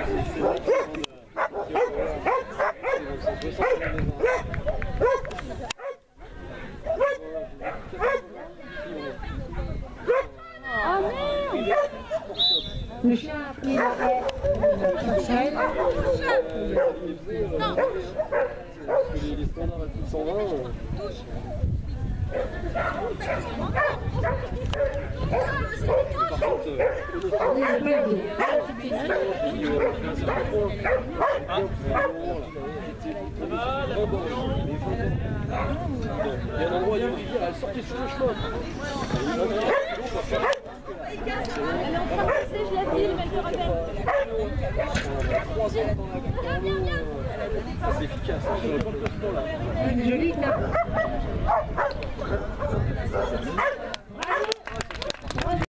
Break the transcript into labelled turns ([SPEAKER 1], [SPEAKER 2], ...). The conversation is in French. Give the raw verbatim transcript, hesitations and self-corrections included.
[SPEAKER 1] Le chien a pris la haie.
[SPEAKER 2] Non. Parce que les, les standards à plus de cent vingt. Euh... Par contre, euh, il y a un endroit où elle sortait sur le chemin.